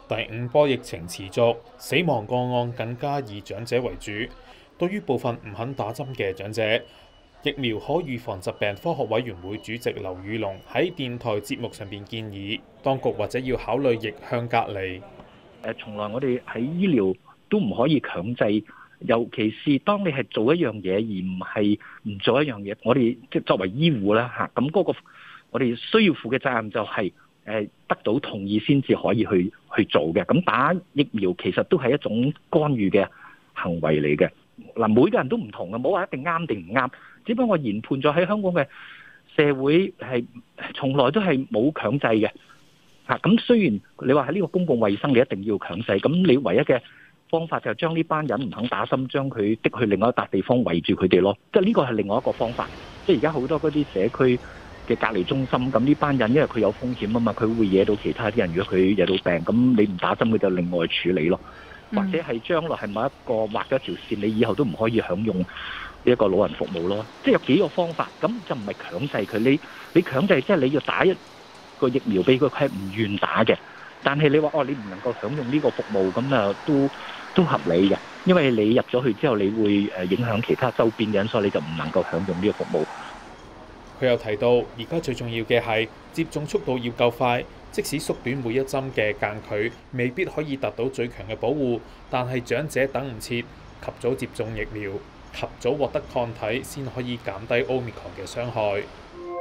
第五波疫情持續，死亡個案更加以長者為主。對於部分唔肯打針嘅長者，疫苗可預防疾病科學委員會主席劉宇龍喺電台節目上邊建議，當局或者要考慮逆向隔離。 從來我哋喺醫療都唔可以強制，尤其是當你係做一樣嘢而唔係唔做一樣嘢。我哋即係作為醫護啦嚇，咁嗰個我哋需要負嘅責任就係得到同意先至可以去做嘅。咁打疫苗其實都係一種干預嘅行為嚟嘅。嗱，每個人都唔同嘅，冇話一定啱定唔啱。只不過我研判咗喺香港嘅社會係從來都係冇強制嘅嚇。咁雖然你話喺呢個公共衛生你一定要強制，咁你唯一嘅方法就係將呢班人唔肯打針，將佢的去另外一笪地方圍住佢哋咯。即係呢個係另外一個方法。即係而家好多嗰啲社區嘅隔離中心，咁呢班人因為佢有風險啊嘛，佢會惹到其他啲人。如果佢惹到病，咁你唔打針，佢就另外處理咯。或者係將來係某一個劃咗條線，你以後都唔可以享用呢一個老人服務咯。即係有幾個方法，咁就唔係強制佢。你強制即係你要打一個疫苗俾佢，佢係唔願打嘅。但係你話你唔能夠享用呢個服務，咁啊都合理嘅。因為你入咗去之後，你會影響其他周邊嘅人，所以你就唔能夠享用呢個服務。 佢又提到，而家最重要嘅係接種速度要夠快，即使縮短每一針嘅間距，未必可以達到最強嘅保護，但係長者等唔切，及早接種疫苗，及早獲得抗體，先可以減低 Omicron 嘅傷害。